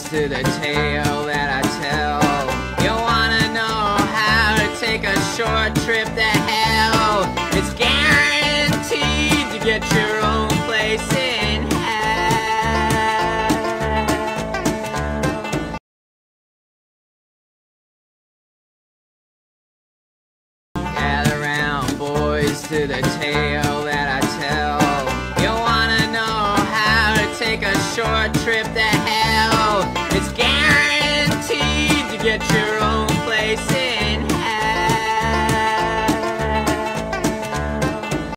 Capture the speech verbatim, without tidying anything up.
to the tale that I tell. You wanna know how to take a short trip to hell? It's guaranteed to get your own place in hell. Gather round, boys, to the tale that I tell. You wanna know how to take a short trip to hell?